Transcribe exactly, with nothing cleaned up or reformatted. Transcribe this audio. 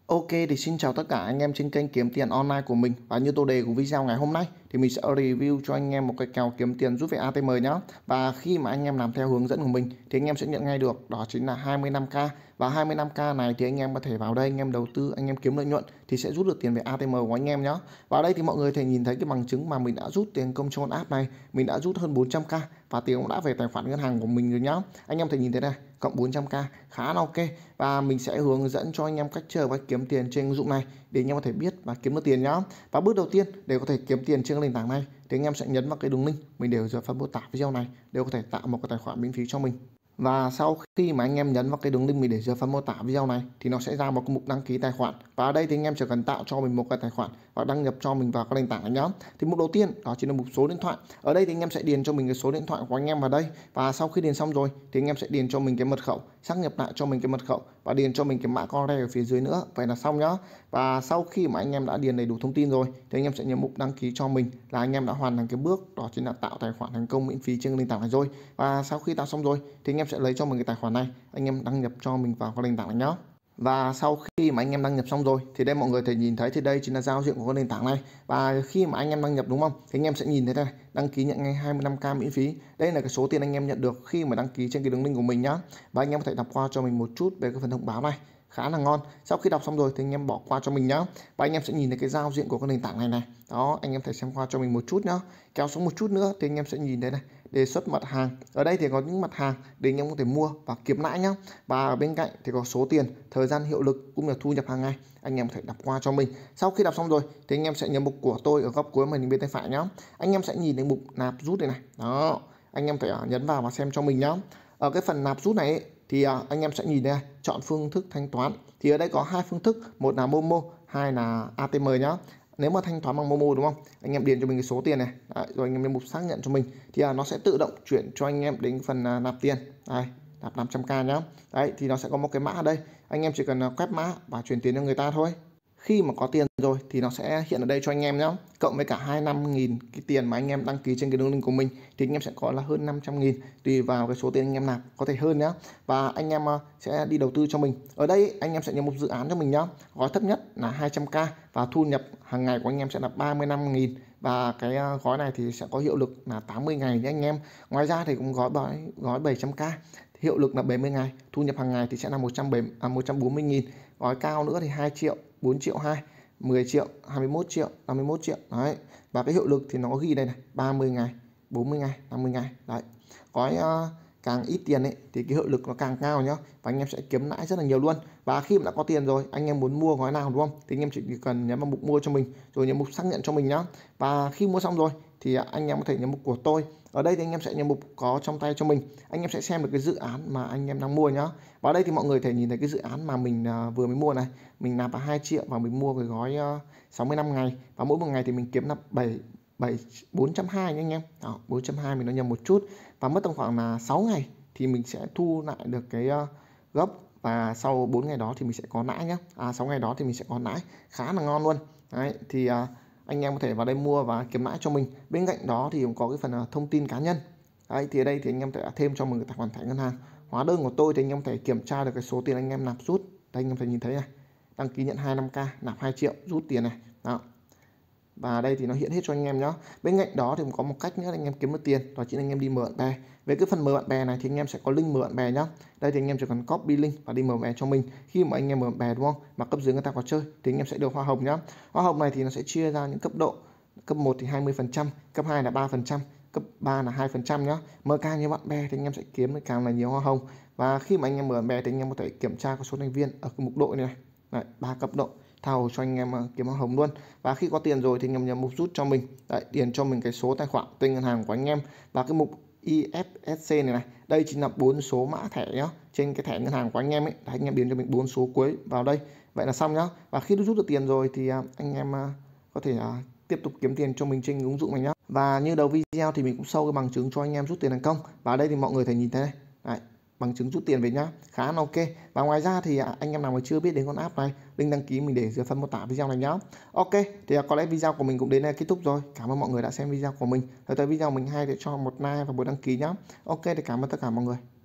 Ok thì xin chào tất cả anh em trên kênh kiếm tiền online của mình. Và như tiêu đề của video ngày hôm nay thì mình sẽ review cho anh em một cái kèo kiếm tiền rút về a tê em nhé. Và khi mà anh em làm theo hướng dẫn của mình thì anh em sẽ nhận ngay được, đó chính là hai mươi lăm k. Và hai mươi lăm k này thì anh em có thể vào đây anh em đầu tư, anh em kiếm lợi nhuận thì sẽ rút được tiền về a tê em của anh em nhé. Và đây thì mọi người thể nhìn thấy cái bằng chứng mà mình đã rút tiền công cho con app này, mình đã rút hơn bốn trăm k và tiền cũng đã về tài khoản ngân hàng của mình rồi nhá. Anh em thể nhìn thấy này, cộng bốn trăm k khá là ok. Và mình sẽ hướng dẫn cho anh em cách chơi và cách kiếm tiền trên ứng dụng này để anh em có thể biết và kiếm được tiền nhá. Và bước đầu tiên để có thể kiếm tiền trên nền tảng này thì anh em sẽ nhấn vào cái đường link mình để ở phần mô tả video này để có thể tạo một cái tài khoản miễn phí cho mình. Và sau khi mà anh em nhấn vào cái đường link mình để dưới phần mô tả video này thì nó sẽ ra một cái mục đăng ký tài khoản. Và ở đây thì anh em chỉ cần tạo cho mình một cái tài khoản và đăng nhập cho mình vào cái nền tảng này nhá. Thì mục đầu tiên đó chính là mục số điện thoại. Ở đây thì anh em sẽ điền cho mình cái số điện thoại của anh em vào đây. Và sau khi điền xong rồi thì anh em sẽ điền cho mình cái mật khẩu, xác nhập lại cho mình cái mật khẩu và điền cho mình cái mã co ở phía dưới nữa. Vậy là xong nhá. Và sau khi mà anh em đã điền đầy đủ thông tin rồi thì anh em sẽ nhấn mục đăng ký cho mình là anh em đã hoàn thành cái bước đó chính là tạo tài khoản thành công miễn phí trên nền tảng này rồi. Và sau khi tạo xong rồi thì anh em sẽ lấy cho mình cái tài khoản này, anh em đăng nhập cho mình vào cái nền tảng này nhá. Và sau khi mà anh em đăng nhập xong rồi thì đây mọi người thể nhìn thấy thì đây chính là giao diện của cái nền tảng này. Và khi mà anh em đăng nhập đúng không thì anh em sẽ nhìn thấy đây, đăng ký nhận ngay hai mươi lăm k miễn phí. Đây là cái số tiền anh em nhận được khi mà đăng ký trên cái đường link của mình nhá. Và anh em có thể đọc qua cho mình một chút về cái phần thông báo này, khá là ngon. Sau khi đọc xong rồi thì anh em bỏ qua cho mình nhá. Và anh em sẽ nhìn thấy cái giao diện của cái nền tảng này này. Đó, anh em thể xem qua cho mình một chút nhá. Kéo xuống một chút nữa thì anh em sẽ nhìn thấy này, đề xuất mặt hàng. Ở đây thì có những mặt hàng để anh em có thể mua và kiếm lãi nhá. Và ở bên cạnh thì có số tiền, thời gian hiệu lực cũng là thu nhập hàng ngày. Anh em có thể đọc qua cho mình. Sau khi đọc xong rồi thì anh em sẽ nhấn mục của tôi ở góc cuối màn hình bên tay phải nhá. Anh em sẽ nhìn thấy mục nạp rút này này. Đó, anh em phải nhấn vào và xem cho mình nhá. Ở cái phần nạp rút này ấy, thì anh em sẽ nhìn đây, chọn phương thức thanh toán. Thì ở đây có hai phương thức, một là Momo, hai là a tê em nhá. Nếu mà thanh toán bằng Momo đúng không, anh em điền cho mình cái số tiền này. Đấy, rồi anh em lên mục xác nhận cho mình thì à, nó sẽ tự động chuyển cho anh em đến phần à, nạp tiền. Đây, nạp năm trăm k nhá. Đấy thì nó sẽ có một cái mã ở đây, anh em chỉ cần à, quét mã và chuyển tiền cho người ta thôi. Khi mà có tiền rồi thì nó sẽ hiện ở đây cho anh em nhé, cộng với cả hai mươi lăm nghìn cái tiền mà anh em đăng ký trên cái đường link của mình thì anh em sẽ có là hơn năm trăm nghìn, tùy vào cái số tiền anh em nạp, có thể hơn nhá. Và anh em sẽ đi đầu tư cho mình. Ở đây anh em sẽ nhấn một dự án cho mình nhá. Gói thấp nhất là hai trăm k và thu nhập hàng ngày của anh em sẽ là ba mươi lăm nghìn. Và cái gói này thì sẽ có hiệu lực là tám mươi ngày nhé anh em. Ngoài ra thì cũng gói gói gói bảy trăm k, hiệu lực là bảy mươi ngày, thu nhập hàng ngày thì sẽ là một trăm bảy mươi, à, một trăm bốn mươi nghìn. Gói cao nữa thì hai triệu, bốn triệu hai, mười triệu, hai mươi mốt triệu, năm mươi mốt triệu. Đấy. Và cái hiệu lực thì nó có ghi đây này, ba mươi ngày, bốn mươi ngày, năm mươi ngày. Đấy. Gói uh, càng ít tiền ấy thì cái hiệu lực nó càng cao nhá. Và anh em sẽ kiếm lãi rất là nhiều luôn. Và khi mà đã có tiền rồi, anh em muốn mua gói nào đúng không? Thì anh em chỉ cần nhấn vào mục mua cho mình, rồi nhấn mục xác nhận cho mình nhá. Và khi mua xong rồi thì anh em có thể nhấn mục của tôi. Ở đây thì anh em sẽ nhấn mục có trong tay cho mình. Anh em sẽ xem được cái dự án mà anh em đang mua nhá. Và đây thì mọi người thể nhìn thấy cái dự án mà mình uh, vừa mới mua này. Mình nạp vào hai triệu và mình mua cái gói uh, sáu mươi lăm ngày. Và mỗi một ngày thì mình kiếm là bảy bảy bốn trăm hai mươi nha anh em. Đó, bốn trăm hai mươi mình nó nhầm một chút. Và mất tầm khoảng là sáu ngày thì mình sẽ thu lại được cái uh, gốc. Và sau bốn ngày đó thì mình sẽ có lãi nhá. À sáu ngày đó thì mình sẽ có lãi, khá là ngon luôn. Đấy thì uh, anh em có thể vào đây mua và kiếm lãi cho mình. Bên cạnh đó thì cũng có cái phần uh, thông tin cá nhân. Đấy thì ở đây thì anh em sẽ thêm cho mình cái tài khoản thẻ ngân hàng, hóa đơn của tôi thì anh em có thể kiểm tra được cái số tiền anh em nạp rút. Đây anh em thể nhìn thấy này, đăng ký nhận hai mươi lăm k, nạp hai triệu, rút tiền này. Đó. Và đây thì nó hiện hết cho anh em nhé. Bên cạnh đó thì cũng có một cách nữa anh em kiếm được tiền, đó chính là anh em đi mở bạn bè. Về cái phần mở bạn bè này thì anh em sẽ có link mở bạn bè nhá. Đây thì anh em chỉ cần copy link và đi mở bạn bè cho mình. Khi mà anh em mở bạn bè đúng không, mà cấp dưới người ta có chơi thì anh em sẽ được hoa hồng nhá. Hoa hồng này thì nó sẽ chia ra những cấp độ. Cấp một thì hai mươi phần trăm, cấp hai là ba phần trăm, cấp ba là hai phần trăm nhá. Mở càng nhiều bạn bè thì anh em sẽ kiếm được càng là nhiều hoa hồng. Và khi mà anh em mở bạn bè thì anh em có thể kiểm tra có số thành viên ở cái mục độ này này, ba cấp độ, thao cho anh em kiếm hoa hồng luôn. Và khi có tiền rồi thì anh em nhấn mục rút cho mình. Đấy, điền cho mình cái số tài khoản tên ngân hàng của anh em và cái mục i ép ét xê này này. Đây chính là bốn số mã thẻ nhá, trên cái thẻ ngân hàng của anh em ấy. Đấy, anh em điền cho mình bốn số cuối vào đây. Vậy là xong nhá. Và khi rút được tiền rồi thì anh em có thể tiếp tục kiếm tiền cho mình trên ứng dụng này nhá. Và như đầu video thì mình cũng show cái bằng chứng cho anh em rút tiền thành công. Và ở đây thì mọi người thể nhìn thấy này. Đấy, bằng chứng rút tiền về nhá, khá là ok. Và ngoài ra thì anh em nào mà chưa biết đến con app này, link đăng ký mình để dưới phần mô tả video này nhá. Ok, thì có lẽ video của mình cũng đến đây kết thúc rồi. Cảm ơn mọi người đã xem video của mình. Nếu thấy video mình hay thì cho một like và một đăng ký nhá. Ok, thì cảm ơn tất cả mọi người.